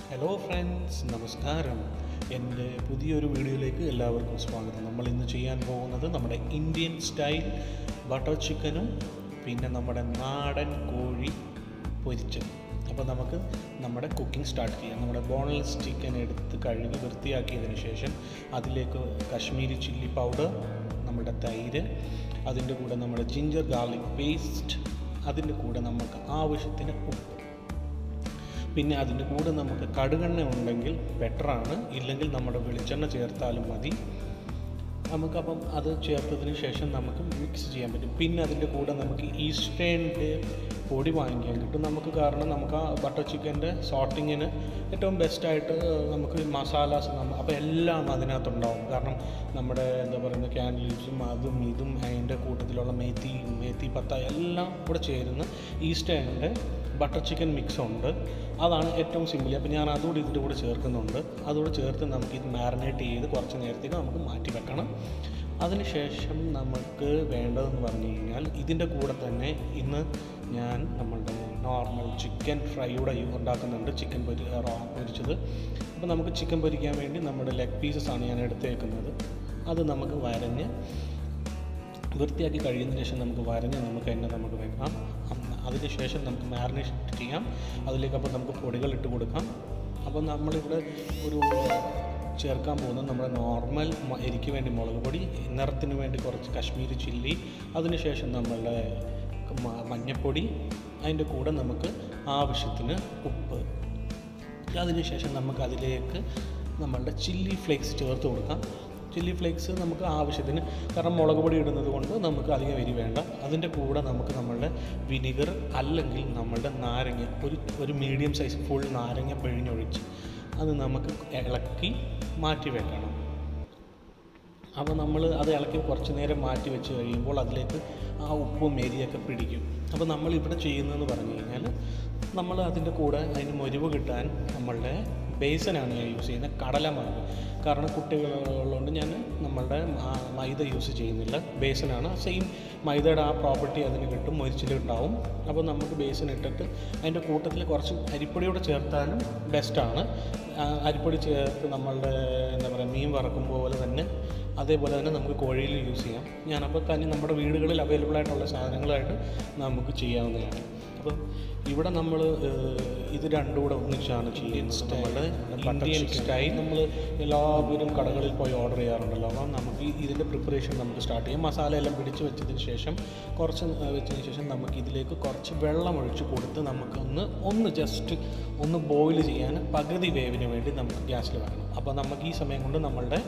Hello friends, നമസ്കാരം. എൻ്റെ പുതിയൊരു വീഡിയോയിലേക്ക് എല്ലാവർക്കും സ്വാഗതം. നമ്മൾ ഇന്ന് ചെയ്യാൻ പോകുന്നത് നമ്മുടെ ഇന്ത്യൻ സ്റ്റൈൽ ബട്ടർ ചിക്കനും പിന്നെ നമ്മുടെ നാടൻ കോഴി പൊരിച്ചതും. അപ്പോൾ നമുക്ക് നമ്മുടെ കുക്കിംഗ് സ്റ്റാർട്ട് ചെയ്യാം. നമ്മുടെ ബോൺലെസ് ചിക്കൻ എടുത്ത് കഴുകി വൃത്തിയാക്കിയതിന് ശേഷം അതിലേക്ക് കാശ്മീരി ചില്ലി പൗഡർ, നമ്മുടെ തൈര്, അതിൻ്റെ കൂടെ നമ്മുടെ ജിഞ്ചർ ഗാർലിക് പേസ്റ്റ്, അതിൻ്റെ കൂടെ നമുക്ക് ആവശ്യത്തിന് ഉപ്പ്, പിന്നെ അതിൻ്റെ കൂടെ നമുക്ക് കടുകെണ്ണ ഉണ്ടെങ്കിൽ ബെറ്ററാണ്, ഇല്ലെങ്കിൽ നമ്മുടെ വെളിച്ചെണ്ണ ചേർത്താലും മതി. നമുക്കപ്പം അത് ചേർത്തതിന് ശേഷം നമുക്ക് മിക്സ് ചെയ്യാൻ പറ്റും. പിന്നെ അതിൻ്റെ കൂടെ നമുക്ക് ഈസ്റ്റേണിൻ്റെ പൊടി വാങ്ങിക്കാൻ കിട്ടും നമുക്ക്. കാരണം നമുക്ക് ആ ബട്ടർ ചിക്കൻ്റെ സോട്ടിങ്ങിന് ഏറ്റവും ബെസ്റ്റായിട്ട് നമുക്ക് മസാലാസ് അപ്പോൾ എല്ലാം അതിനകത്തുണ്ടാവും. കാരണം നമ്മുടെ എന്താ പറയുക ക്യാൻ ലീവ്സും അതും ഇതും അതിൻ്റെ കൂട്ടത്തിലുള്ള മേത്തി പത്ത എല്ലാം കൂടെ ചേരുന്ന ഈസ്റ്റേണിൻ്റെ ബട്ടർ ചിക്കൻ മിക്സ് ഉണ്ട്. അതാണ് ഏറ്റവും സിമ്പിൾ. അപ്പോൾ ഞാൻ അതുകൂടി ഇതിൻ്റെ കൂടെ ചേർക്കുന്നുണ്ട്. അതുകൂടെ ചേർത്ത് നമുക്കിത് മാരിനേറ്റ് ചെയ്ത് കുറച്ച് നേരത്തേക്ക് നമുക്ക് മാറ്റി വെക്കണം. അതിനുശേഷം നമുക്ക് വേണ്ടതെന്ന് പറഞ്ഞു കഴിഞ്ഞാൽ ഇതിൻ്റെ കൂടെ തന്നെ ഇന്ന് ഞാൻ നമ്മളുടെ നോർമൽ ചിക്കൻ ഫ്രൈയുടെ ഉണ്ടാക്കുന്നുണ്ട്. ചിക്കൻ പൊരിച്ചത്. അപ്പോൾ നമുക്ക് ചിക്കൻ പൊരിക്കാൻ വേണ്ടി നമ്മുടെ ലെഗ് പീസസാണ് ഞാൻ എടുത്തേക്കുന്നത്. അത് നമുക്ക് വരഞ്ഞ് വൃത്തിയാക്കി കഴിയുന്നതിന് ശേഷം നമുക്ക് നമുക്ക് വെക്കാം. അതിന് ശേഷം നമുക്ക് മാരിനേറ്റ് ചെയ്യാം. അതിലേക്ക് അപ്പോൾ നമുക്ക് പൊടികൾ ഇട്ട് കൊടുക്കാം. അപ്പോൾ നമ്മളിവിടെ ഒരു ചേർക്കാൻ പോകുന്നത് നമ്മുടെ നോർമൽ എരിക്ക് വേണ്ടി മുളക് പൊടി, നിറത്തിന് വേണ്ടി കുറച്ച് കാശ്മീരി ചില്ലി, അതിനുശേഷം നമ്മളുടെ മഞ്ഞൾപ്പൊടി, അതിൻ്റെ കൂടെ നമുക്ക് ആവശ്യത്തിന് ഉപ്പ്. അതിനുശേഷം നമുക്ക് അതിലേക്ക് നമ്മളുടെ ചില്ലി ഫ്ലേക്സ് ചേർത്ത് കൊടുക്കാം. ചില്ലി ഫ്ലേക്സ് നമുക്ക് ആവശ്യത്തിന്, കാരണം മുളക് പൊടി ഇടുന്നത് കൊണ്ട് നമുക്ക് അധികം എരി വേണ്ട. അതിൻ്റെ കൂടെ നമുക്ക് നമ്മളുടെ വിനിഗർ അല്ലെങ്കിൽ നമ്മളുടെ നാരങ്ങ, ഒരു മീഡിയം സൈസ് ഫുൾ നാരങ്ങ പിഴിഞ്ഞൊഴിച്ച് അത് നമുക്ക് ഇളക്കി മാറ്റി വെക്കണം. അപ്പോൾ നമ്മൾ അത് ഇളക്കി കുറച്ച് നേരം മാറ്റി വെച്ച് കഴിയുമ്പോൾ അതിലേക്ക് ആ ഉപ്പും എരിയൊക്കെ പിടിക്കും. അപ്പോൾ നമ്മളിവിടെ ചെയ്യുന്നതെന്ന് പറഞ്ഞു കഴിഞ്ഞാൽ നമ്മൾ അതിൻ്റെ കൂടെ അതിന് മുരിവ് കിട്ടാൻ നമ്മളുടെ ബേസനാണ് ഞാൻ യൂസ് ചെയ്യുന്നത്, കടലമാവ്. കാരണം കുട്ടികളുള്ളതുകൊണ്ട് ഞാൻ നമ്മളുടെ മൈദ യൂസ് ചെയ്യുന്നില്ല, ബേസനാണ്. സെയിം മൈദയുടെ ആ പ്രോപ്പർട്ടി അതിന് കിട്ടും, മൊരിച്ചിലുണ്ടാവും. അപ്പോൾ നമുക്ക് ബേസൻ ഇട്ടിട്ട് അതിൻ്റെ കൂട്ടത്തിൽ കുറച്ച് അരിപ്പൊടിയോടെ ചേർത്താലും ബെസ്റ്റാണ്. അരിപ്പൊടി ചേർത്ത് നമ്മളുടെ എന്താ പറയുക മീൻ വറക്കുമ്പോൾ പോലെ തന്നെ അതേപോലെ തന്നെ നമുക്ക് കോഴിയിൽ യൂസ് ചെയ്യാം. ഞാനപ്പോൾ തന്നെ നമ്മുടെ വീടുകളിൽ അവൈലബിൾ ആയിട്ടുള്ള സാധനങ്ങളായിട്ട് നമുക്ക് ചെയ്യാവുന്നതാണ്. അപ്പോൾ ഇവിടെ നമ്മൾ ഇത് രണ്ടും കൂടെ ഒന്നിച്ചാണ് ചെയ്യുന്നത്. നമ്മുടെ ഇന്ത്യൻ സ്റ്റൈൽ നമ്മൾ എല്ലാവരും കടകളിൽ പോയി ഓർഡർ ചെയ്യാറുണ്ടല്ലോ. അപ്പോൾ നമുക്ക് ഇതിൻ്റെ പ്രിപ്പറേഷൻ നമുക്ക് സ്റ്റാർട്ട് ചെയ്യാം. മസാല എല്ലാം പിടിച്ച് വെച്ചതിന് ശേഷം വെച്ചതിന് ശേഷം നമുക്ക് ഇതിലേക്ക് കുറച്ച് വെള്ളം ഒഴിച്ച് കൊടുത്ത് നമുക്ക് ജസ്റ്റ് ഒന്ന് ബോയിൽ ചെയ്യാൻ പകുതി വേവിന് വേണ്ടി നമുക്ക് ഗ്യാസിൽ വെക്കണം. അപ്പോൾ നമുക്ക് ഈ സമയം കൊണ്ട് നമ്മളുടെ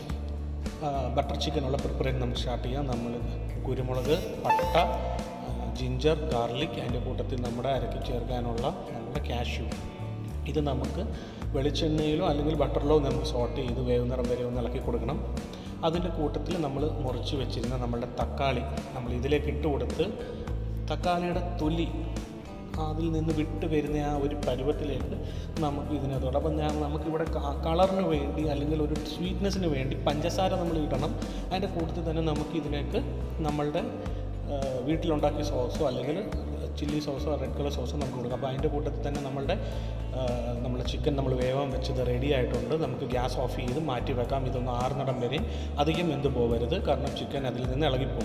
ബട്ടർ ചിക്കനുള്ള പ്രിപ്പറേഷൻ നമുക്ക് സ്റ്റാർട്ട് ചെയ്യാം. നമ്മൾ കുരുമുളക്, പട്ട, ജിഞ്ചർ, ഗാർലിക്, അതിൻ്റെ കൂട്ടത്തിൽ നമ്മുടെ അരക്കി ചേർക്കാനുള്ള നമ്മുടെ കാഷ്യൂ, ഇത് നമുക്ക് വെളിച്ചെണ്ണയിലോ അല്ലെങ്കിൽ ബട്ടറിലോ നമുക്ക് സോട്ട് ചെയ്ത് വേവുന്നിടം വരെ ഒന്ന് ഇളക്കി കൊടുക്കണം. അതിൻ്റെ കൂട്ടത്തിൽ നമ്മൾ മുറിച്ച് വെച്ചിരുന്ന നമ്മളുടെ തക്കാളി നമ്മൾ ഇതിലേക്ക് ഇട്ട് കൊടുത്ത് തക്കാളിയുടെ തൊലി അതിൽ നിന്ന് വിട്ട് വരുന്ന ആ ഒരു പരുവത്തിലേക്ക് നമുക്ക് ഇതിനകത്തോടെ. അപ്പം നമുക്കിവിടെ കളറിന് വേണ്ടി അല്ലെങ്കിൽ ഒരു സ്വീറ്റ്നെസ്സിന് വേണ്ടി പഞ്ചസാര നമ്മൾ ഇടണം. അതിൻ്റെ കൂട്ടത്തിൽ തന്നെ നമുക്ക് ഇതിലേക്ക് നമ്മളുടെ വീട്ടിലുണ്ടാക്കിയ സോസോ അല്ലെങ്കിൽ ചില്ലി സോസോ റെഡ് കളർ സോസോ നമുക്ക് കൊടുക്കാം. അപ്പോൾ അതിൻ്റെ കൂട്ടത്തിൽ തന്നെ നമ്മുടെ ചിക്കൻ നമ്മൾ വേവാൻ വെച്ചത് റെഡി ആയിട്ടുണ്ട്. നമുക്ക് ഗ്യാസ് ഓഫ് ചെയ്ത് മാറ്റി വെക്കാം. ഇതൊന്ന് ആറുന്നിടം വരെ അധികം വെന്ത് പോകരുത്, കാരണം ചിക്കൻ അതിൽ നിന്ന് ഇളകിപ്പോകും.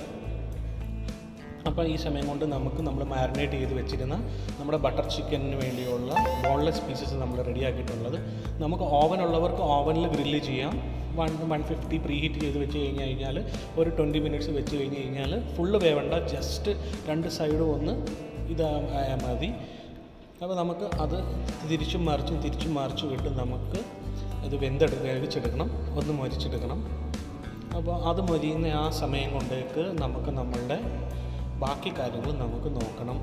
അപ്പോൾ ഈ സമയം കൊണ്ട് നമ്മൾ മാരിനേറ്റ് ചെയ്ത് വെച്ചിരുന്ന നമ്മുടെ ബട്ടർ ചിക്കനിന് വേണ്ടിയുള്ള ബോൺലെസ് പീസസ് നമ്മൾ റെഡിയാക്കിയിട്ടുള്ളത് നമുക്ക് ഓവനുള്ളവർക്ക് ഓവനിൽ ഗ്രില്ല് ചെയ്യാം. 150 പ്രീ ഹീറ്റ് ചെയ്ത് വെച്ച് കഴിഞ്ഞാൽ ഒരു 20 മിനിറ്റ്സ് വെച്ച് കഴിഞ്ഞാൽ ഫുള്ള് വേവണ്ട, ജസ്റ്റ് രണ്ട് സൈഡും ഒന്ന് ഇതായാൽ മതി. അപ്പോൾ നമുക്ക് അത് തിരിച്ചും മറിച്ചും ഇട്ട് നമുക്ക് ഇത് വേവിച്ചെടുക്കണം, ഒന്ന് മൊരിച്ചെടുക്കണം. അപ്പോൾ അത് മൊരിയുന്ന ആ സമയം കൊണ്ടേക്ക് നമുക്ക് നമ്മളുടെ ബാക്കി കാര്യങ്ങൾ നമുക്ക് നോക്കണം.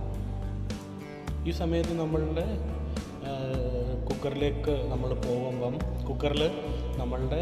ഈ സമയത്ത് നമ്മളുടെ കുക്കറിലേക്ക് നമ്മൾ പോകുമ്പം കുക്കറിൽ നമ്മളുടെ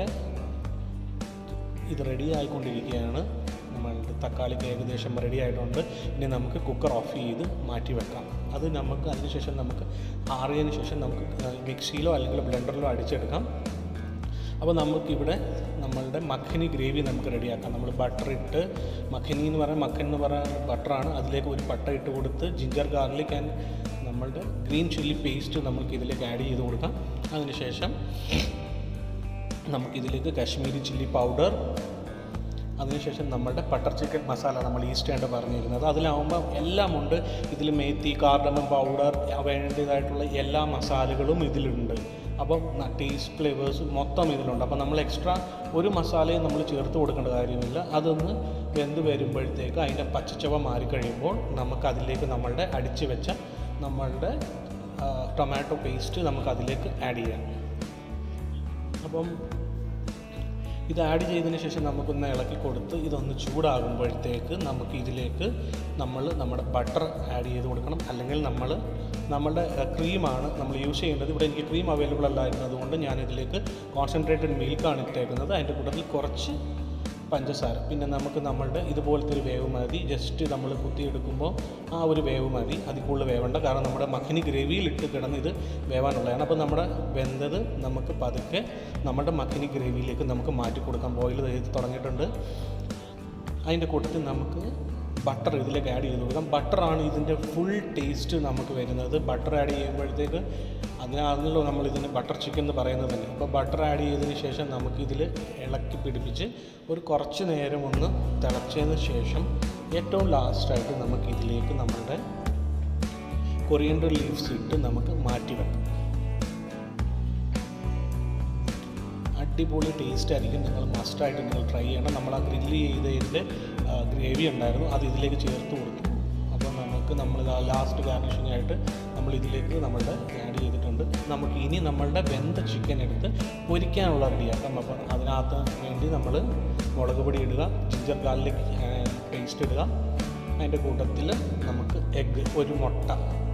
ഇത് റെഡി ആയിക്കൊണ്ടിരിക്കുകയാണ്. നമ്മളുടെ തക്കാളിക്ക് ഏകദേശം റെഡി ആയിട്ടുണ്ട്. ഇനി നമുക്ക് കുക്കർ ഓഫ് ചെയ്ത് മാറ്റി വെക്കാം. അതിനുശേഷം നമുക്ക് ആറിയതിന് ശേഷം നമുക്ക് മിക്സിയിലോ അല്ലെങ്കിൽ ബ്ലെൻഡറിലോ അടിച്ചെടുക്കാം. അപ്പോൾ നമുക്കിവിടെ നമ്മളുടെ മഖനി ഗ്രേവി നമുക്ക് റെഡിയാക്കാം. നമ്മൾ ബട്ടർ ഇട്ട് മഖൻ എന്ന് പറയുന്ന ബട്ടറാണ്. അതിലേക്ക് ഒരു പട്ട ഇട്ട് കൊടുത്ത് ജിഞ്ചർ ഗാർലിക് ആൻഡ് നമ്മളുടെ ഗ്രീൻ ചില്ലി പേസ്റ്റ് നമുക്ക് ഇതിലേക്ക് ആഡ് ചെയ്ത് കൊടുക്കാം. അതിനുശേഷം നമുക്കിതിലേക്ക് കാശ്മീരി ചില്ലി പൗഡർ, അതിനുശേഷം നമ്മളുടെ ബട്ടർ ചിക്കൻ മസാല നമ്മൾ ഈസ്റ്റ് പറഞ്ഞിരുന്നത്, അതിലാവുമ്പോൾ എല്ലാം ഉണ്ട്. ഇതിൽ മേത്തി, കാർഡമം പൗഡർ, വേണ്ടതായിട്ടുള്ള എല്ലാ മസാലകളും ഇതിലുണ്ട്. അപ്പം ടേസ്റ്റ് ഫ്ലേവേഴ്സ് മൊത്തം ഇതിലുണ്ട്. അപ്പം നമ്മൾ എക്സ്ട്രാ ഒരു മസാലയും നമ്മൾ ചേർത്ത് കൊടുക്കേണ്ട കാര്യമില്ല. അതൊന്ന് വെന്ത് വരുമ്പോഴത്തേക്ക് അതിൻ്റെ പച്ചച്ചവ മാറിക്കഴിയുമ്പോൾ നമുക്കതിലേക്ക് നമ്മളുടെ അടിച്ച് വെച്ച നമ്മളുടെ ടൊമാറ്റോ പേസ്റ്റ് നമുക്കതിലേക്ക് ആഡ് ചെയ്യാം. അപ്പം ഇത് ആഡ് ചെയ്തതിന് ശേഷം നമുക്കൊന്ന് ഇളക്കി കൊടുത്ത് ഇതൊന്ന് ചൂടാകുമ്പോഴത്തേക്ക് നമുക്ക് ഇതിലേക്ക് നമ്മുടെ ബട്ടർ ആഡ് ചെയ്ത് കൊടുക്കണം. അല്ലെങ്കിൽ നമ്മളുടെ ക്രീമാണ് നമ്മൾ യൂസ് ചെയ്യേണ്ടത്. ഇവിടെ എനിക്ക് ക്രീം അവൈലബിൾ അല്ലായിരുന്നു, അതുകൊണ്ട് ഞാനിതിലേക്ക് കോൺസെൻട്രേറ്റഡ് മിൽക്കാണ് ഇട്ടേക്കുന്നത്. അതിൻ്റെ കൂട്ടത്തിൽ കുറച്ച് പഞ്ചസാര, പിന്നെ നമുക്ക് നമ്മളുടെ ഇതുപോലത്തെ ഒരു വേവ് മതി. ജസ്റ്റ് നമ്മൾ കുത്തിയെടുക്കുമ്പോൾ ആ ഒരു വേവ് മതി, അതിൽ കൂടുതൽ വേവണ്ട. കാരണം നമ്മുടെ മഖനി ഗ്രേവിയിലിട്ട് കിടന്ന് ഇത് വേവാനുള്ളതാണ്. അപ്പോൾ നമ്മുടെ വെന്തത് നമുക്ക് പതുക്കെ നമ്മുടെ മഖനി ഗ്രേവിയിലേക്ക് നമുക്ക് മാറ്റി കൊടുക്കാം. ബോയിൽ ചെയ്ത് തുടങ്ങിയിട്ടുണ്ട്. അതിൻ്റെ കൂട്ടത്തിൽ നമുക്ക് ബട്ടർ ഇതിലേക്ക് ആഡ് ചെയ്ത് കൊടുക്കാം. ബട്ടറാണ് ഇതിൻ്റെ ഫുൾ ടേസ്റ്റ് നമുക്ക് വരുന്നത്. ബട്ടർ ആഡ് ചെയ്യുമ്പോഴത്തേക്ക് അതിനാണല്ലോ നമ്മളിതിന് ബട്ടർ ചിക്കൻ എന്ന് പറയുന്നത് തന്നെ. അപ്പോൾ ബട്ടർ ആഡ് ചെയ്തതിന് ശേഷം നമുക്കിതിൽ ഇളക്കി പിടിപ്പിച്ച് ഒരു കുറച്ച് നേരം ഒന്ന് തിളച്ചതിന് ശേഷം ഏറ്റവും ലാസ്റ്റായിട്ട് നമുക്കിതിലേക്ക് നമ്മളുടെ കൊറിയൻഡർ ലീവ്സ് ഇട്ട് നമുക്ക് മാറ്റി വെക്കാം. അടിപൊളി ടേസ്റ്റ് ആയിരിക്കും. നിങ്ങൾ മസ്റ്റായിട്ട് നിങ്ങൾ ട്രൈ ചെയ്യണം. നമ്മൾ ആ ഗ്രില്ല് ചെയ്തതിൻ്റെ ഗ്രേവി ഉണ്ടായിരുന്നു, അത് ഇതിലേക്ക് ചേർത്ത് കൊടുത്തു. അപ്പോൾ നമ്മൾ ലാസ്റ്റ് ഗാർണിഷിംഗ് ആയിട്ട് നമ്മളിതിലേക്ക് നമ്മളുടെ ആഡ് ചെയ്തിട്ടുണ്ട്. നമുക്ക് ഇനി നമ്മളുടെ വെന്ത ചിക്കൻ എടുത്ത് പൊരിക്കാനുള്ള റെഡിയാക്കാം. അപ്പം അതിനകത്ത് വേണ്ടി നമ്മൾ മുളക് പൊടി ഇടുക, ജിഞ്ചർ ഗാർലിക് പേസ്റ്റ് ഇടുക. അതിൻ്റെ കൂട്ടത്തിൽ നമുക്ക് എഗ്ഗ്, ഒരു മുട്ട,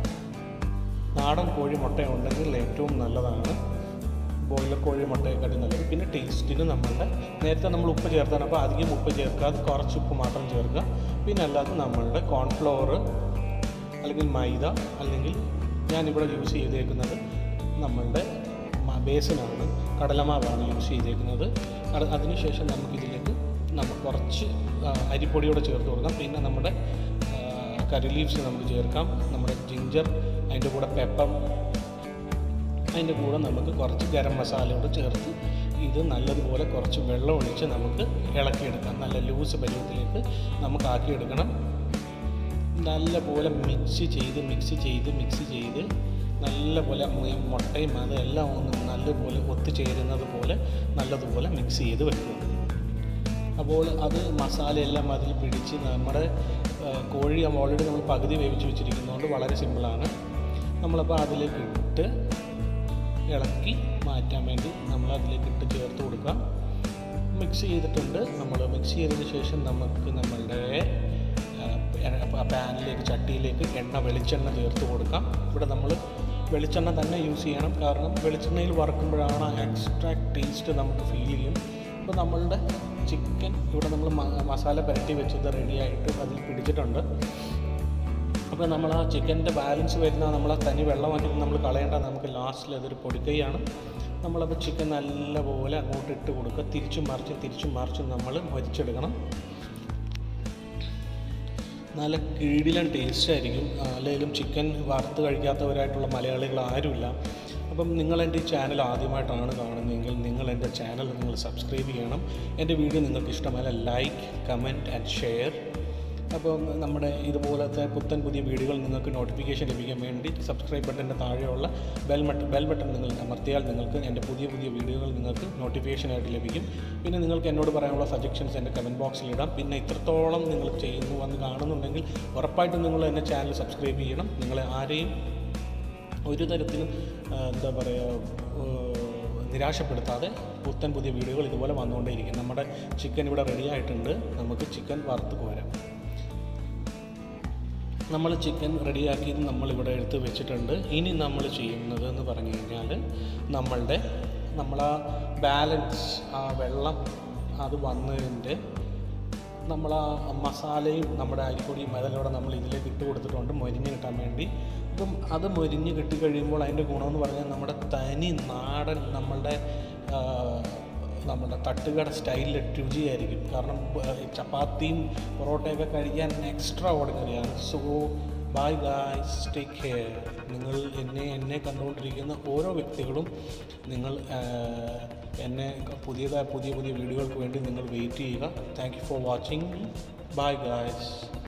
നാടൻ കോഴി മുട്ട ഉണ്ടെങ്കിൽ ഏറ്റവും നല്ലതാണ്. ബോയിലർ കോഴി മുട്ടയെക്കാട്ടി നല്ലത്. പിന്നെ ടേസ്റ്റിന് നേരത്തെ നമ്മൾ ഉപ്പ് ചേർത്താണ്, അപ്പോൾ അധികം ഉപ്പ് ചേർക്കാതെ കുറച്ച് ഉപ്പ് മാത്രം ചേർക്കുക. പിന്നെ അല്ലാതെ നമ്മളുടെ കോൺഫ്ലവർ അല്ലെങ്കിൽ മൈദ, അല്ലെങ്കിൽ ഞാനിവിടെ യൂസ് ചെയ്തേക്കുന്നത് നമ്മളുടെ ബേസിനാണ്, കടലമാവാണ് യൂസ് ചെയ്തേക്കുന്നത്. അതിനുശേഷം നമുക്കിതിലേക്ക് കുറച്ച് അരിപ്പൊടിയോടെ ചേർത്ത് കൊടുക്കാം. പിന്നെ നമ്മുടെ കറി ലീവ്സ് നമുക്ക് ചേർക്കാം, നമ്മുടെ ജിഞ്ചർ, അതിൻ്റെ കൂടെ പെപ്പർ, അതിൻ്റെ കൂടെ നമുക്ക് കുറച്ച് ഗരം മസാലയോട് ചേർത്ത് ഇത് നല്ലതുപോലെ കുറച്ച് വെള്ളം ഒഴിച്ച് നമുക്ക് ഇളക്കിയെടുക്കാം. നല്ല ലൂസ് പരുവത്തിലേക്ക് നമുക്ക് ആക്കിയെടുക്കണം. നല്ലപോലെ മിക്സ് ചെയ്ത് നല്ലപോലെ മുട്ടയും അതെല്ലാം ഒന്ന് നല്ലപോലെ ഒത്തുചേരുന്നത് പോലെ നല്ലതുപോലെ മിക്സ് ചെയ്ത് വെക്കുക. അപ്പോൾ അത് മസാലയെല്ലാം അതിൽ പിടിച്ച് നമ്മുടെ കോഴി ഓൾറെഡി നമ്മൾ പകുതി വേവിച്ച് വെച്ചിരിക്കുന്നതുകൊണ്ട് വളരെ സിമ്പിളാണ്. നമ്മളപ്പോൾ അതിലേക്ക് ഇട്ട് ഇളക്കി മാറ്റാൻ വേണ്ടി നമ്മൾ അതിലേക്ക് ഇട്ട് ചേർത്ത് കൊടുക്കാം. മിക്സ് ചെയ്തിട്ടുണ്ട്. നമ്മൾ മിക്സ് ചെയ്തതിന് ശേഷം നമുക്ക് നമ്മളുടെ പാനിലേക്ക്, ചട്ടിയിലേക്ക് വെളിച്ചെണ്ണ ചേർത്ത് കൊടുക്കാം. ഇവിടെ നമ്മൾ വെളിച്ചെണ്ണ തന്നെ യൂസ് ചെയ്യണം, കാരണം വെളിച്ചെണ്ണയിൽ വറക്കുമ്പോഴാണ് എക്സ്ട്രാ ടേസ്റ്റ് നമുക്ക് ഫീൽ ചെയ്യും. അപ്പോൾ നമ്മളുടെ ചിക്കൻ ഇവിടെ നമ്മൾ മസാല പുരട്ടി വെച്ചത് റെഡിയായിട്ട് അതിൽ പിടിച്ചിട്ടുണ്ട്. അപ്പോൾ നമ്മൾ ആ ചിക്കൻ്റെ ബാലൻസ് വരുന്ന നമ്മൾ ആ തനി വെള്ളമാക്കി നമ്മൾ കളയേണ്ട, നമുക്ക് ലാസ്റ്റിൽ അതൊരു പൊടിക്കൈയാണ്. നമ്മളപ്പോൾ ചിക്കൻ നല്ലപോലെ അങ്ങോട്ട് ഇട്ട് കൊടുക്കുക. തിരിച്ചും മറിച്ചും നമ്മൾ മരിച്ചെടുക്കണം. നല്ല കിടിലൻ ടേസ്റ്റ് ആയിരിക്കും. അല്ലെങ്കിലും ചിക്കൻ വറുത്ത് കഴിക്കാത്തവരായിട്ടുള്ള മലയാളികൾ ആരുമില്ല. അപ്പം നിങ്ങൾ എൻ്റെ ഈ ചാനൽ ആദ്യമായിട്ടാണ് കാണുന്നതെങ്കിൽ നിങ്ങൾ എൻ്റെ ചാനൽ നിങ്ങൾ സബ്സ്ക്രൈബ് ചെയ്യണം. എൻ്റെ വീഡിയോ നിങ്ങൾക്ക് ഇഷ്ടമായ ലൈക്ക്, കമൻറ്റ് ആൻഡ് ഷെയർ. അപ്പം നമ്മുടെ ഇതുപോലത്തെ പുതിയ വീഡിയോകൾ നിങ്ങൾക്ക് നോട്ടിഫിക്കേഷൻ ലഭിക്കാൻ വേണ്ടി സബ്സ്ക്രൈബ് ബട്ടൻ്റെ താഴെയുള്ള ബെൽ ബട്ടൺ നിങ്ങൾ അമർത്തിയാൽ നിങ്ങൾക്ക് എൻ്റെ പുതിയ വീഡിയോകൾ നിങ്ങൾക്ക് നോട്ടിഫിക്കേഷനായിട്ട് ലഭിക്കും. പിന്നെ നിങ്ങൾക്ക് എന്നോട് പറയാനുള്ള സജഷൻസ് എൻ്റെ കമൻറ്റ് ബോക്സിൽ ഇടാം. പിന്നെ ഇത്രത്തോളം നിങ്ങൾ വന്ന് കാണുന്നുണ്ടെങ്കിൽ ഉറപ്പായിട്ടും നിങ്ങൾ എൻ്റെ ചാനൽ സബ്സ്ക്രൈബ് ചെയ്യണം. നിങ്ങളെ ആരെയും ഒരു തരത്തിലും നിരാശപ്പെടുത്താതെ പുതിയ വീഡിയോകൾ ഇതുപോലെ വന്നുകൊണ്ടേയിരിക്കും. നമ്മുടെ ചിക്കൻ ഇവിടെ റെഡി ആയിട്ടുണ്ട്. നമുക്ക് ചിക്കൻ വറുത്ത് കോരാം. നമ്മൾ ചിക്കൻ റെഡിയാക്കി നമ്മളിവിടെ എടുത്ത് വെച്ചിട്ടുണ്ട്. ഇനി നമ്മൾ ചെയ്യുന്നത് എന്ന് പറഞ്ഞു കഴിഞ്ഞാൽ നമ്മളാ ബാലൻസ് ആ വെള്ളം അത് വന്നതിൻ്റെ നമ്മൾ ആ മസാലയും നമ്മുടെ അരിപ്പൊടിയും അതെല്ലാം നമ്മൾ ഇതിലേക്ക് ഇട്ട് കൊടുത്തിട്ടുണ്ട് മൊരിഞ്ഞ് കിട്ടാൻ വേണ്ടി. അപ്പം അത് മൊരിഞ്ഞ് കിട്ടിക്കഴിയുമ്പോൾ അതിൻ്റെ ഗുണമെന്ന് പറഞ്ഞാൽ നമ്മുടെ തനി നാടൻ നമ്മളുടെ തട്ടുകട സ്റ്റൈലിൽ രുചിയായിരിക്കും. കാരണം ചപ്പാത്തിയും പൊറോട്ടയൊക്കെ കഴിക്കാൻ എക്സ്ട്രാ ഓർഡിനറിയാണ്. So bye guys, take care. നിങ്ങൾ എന്നെ കണ്ടുകൊണ്ടിരിക്കുന്ന ഓരോ വ്യക്തികളും നിങ്ങൾ എന്നെ പുതിയ പുതിയ വീഡിയോകൾക്ക് വേണ്ടി നിങ്ങൾ വെയിറ്റ് ചെയ്യുക. Thank you for watching. Bye guys.